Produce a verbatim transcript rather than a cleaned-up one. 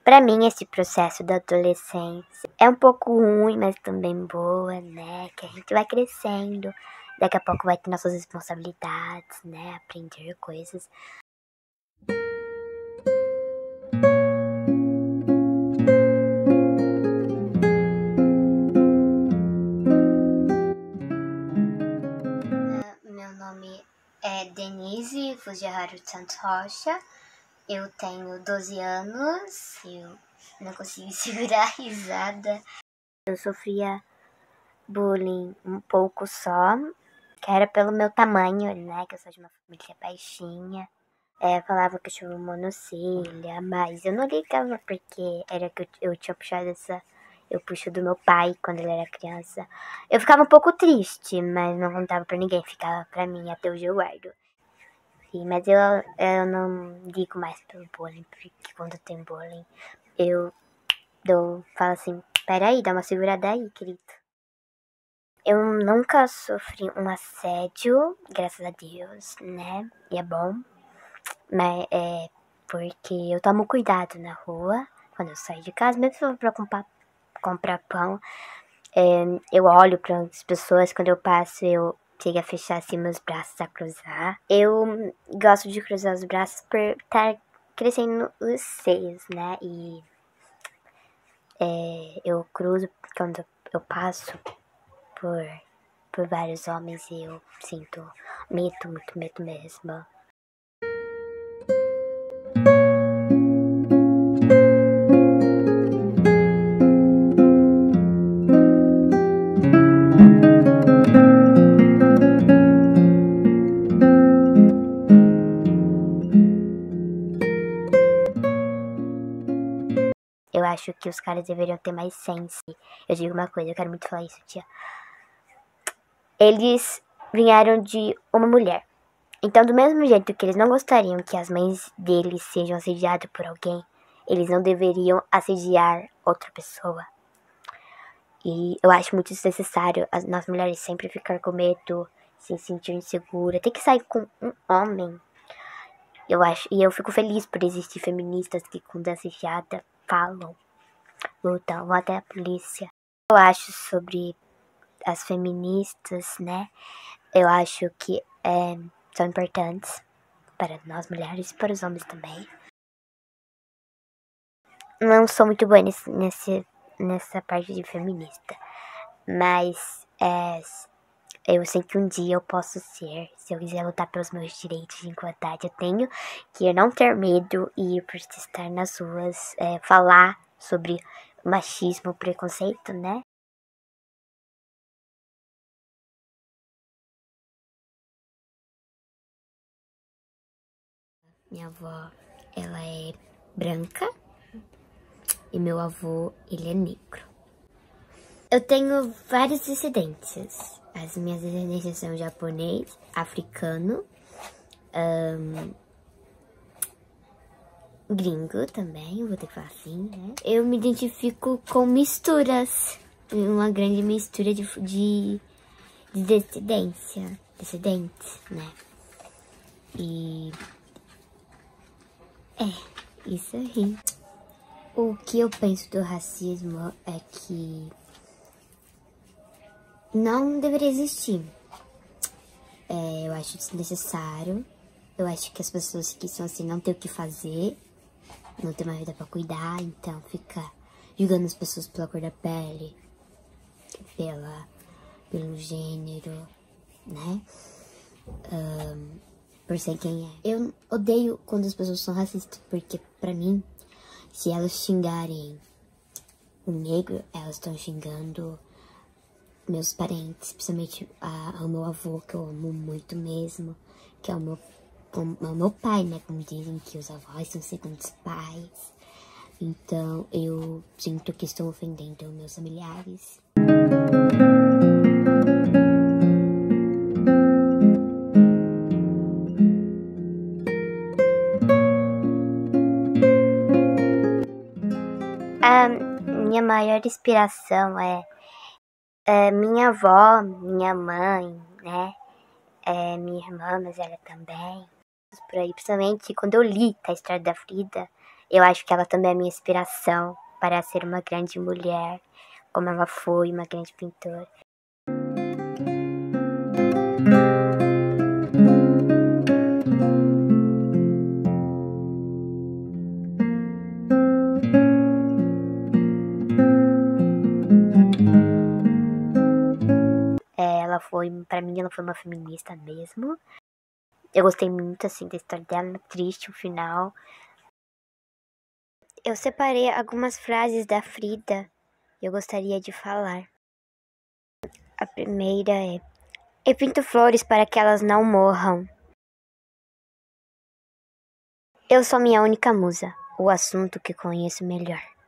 Pra mim, esse processo da adolescência é um pouco ruim, mas também boa, né? Que a gente vai crescendo, daqui a pouco vai ter nossas responsabilidades, né? Aprender coisas. Meu nome é Denise Fujiwara Santos Rocha. Eu tenho doze anos. Eu não consigo segurar a risada. Eu sofria bullying um pouco só, que era pelo meu tamanho, né? Que eu sou de uma família baixinha. É, falava que eu tinha uma monocelha, mas eu não ligava porque era que eu, eu tinha puxado essa... Eu puxo do meu pai quando ele era criança. Eu ficava um pouco triste, mas não contava pra ninguém. Ficava pra mim, até hoje eu guardo. Sim, mas eu, eu não ligo mais pelo bullying, porque quando tem bullying, eu dou, falo assim, peraí, dá uma segurada aí, querido. Eu nunca sofri um assédio, graças a Deus, né? E é bom. Mas é porque eu tomo cuidado na rua, quando eu saio de casa, mesmo se for pra comprar, comprar pão. É, eu olho para as pessoas, quando eu passo, eu chego a fechar assim meus braços, a cruzar. Eu gosto de cruzar os braços por estar crescendo os seios, né? E é, eu cruzo quando eu passo por, por vários homens e eu sinto medo, muito medo mesmo. Eu acho que os caras deveriam ter mais sense. Eu digo uma coisa, eu quero muito falar isso, tia. Eles vieram de uma mulher. Então, do mesmo jeito que eles não gostariam que as mães deles sejam assediadas por alguém, eles não deveriam assediar outra pessoa. E eu acho muito desnecessário as nós mulheres sempre ficar com medo, se sentir insegura. Tem que sair com um homem. Eu acho, e eu fico feliz por existir feministas que, quando é assediada, falam, lutam, vão até a polícia. Eu acho sobre as feministas, né? Eu acho que é, são importantes para nós mulheres e para os homens também. Não sou muito boa nesse, nesse, nessa parte de feminista, mas é, eu sei que um dia eu posso ser, se eu quiser lutar pelos meus direitos de igualdade, eu tenho que não ter medo e por estar nas ruas, é, falar sobre machismo, preconceito, né? Minha avó, ela é branca e meu avô, ele é negro. Eu tenho várias descendências. As minhas descendências são japonês, africano, um, gringo também, vou ter que falar assim, né? Eu me identifico com misturas, uma grande mistura de, de, de descendência, descendentes, né? E é, isso aí. O que eu penso do racismo é que não deveria existir. É, eu acho desnecessário. Eu acho que as pessoas que são assim não têm o que fazer, não tem uma vida pra cuidar, então fica julgando as pessoas pela cor da pele, pela, pelo gênero, né? Um, por ser quem é. Eu odeio quando as pessoas são racistas, porque pra mim, se elas xingarem o negro, elas estão xingando meus parentes, principalmente a, ao meu avô, que eu amo muito mesmo, que é o meu, o, o meu pai, né, como dizem que os avós são segundos pais. Então, eu sinto que estou ofendendo meus familiares. A minha maior inspiração é É, minha avó, minha mãe, né? É, minha irmã, mas ela também. Por aí, principalmente quando eu li A História da Frida, Eu acho que ela também é minha inspiração para ser uma grande mulher, como ela foi uma grande pintora. É, ela foi, pra mim, ela foi uma feminista mesmo. Eu gostei muito, assim, da história dela, triste o final. Eu separei algumas frases da Frida que eu gostaria de falar. A primeira é: eu pinto flores para que elas não morram. Eu sou minha única musa, o assunto que conheço melhor.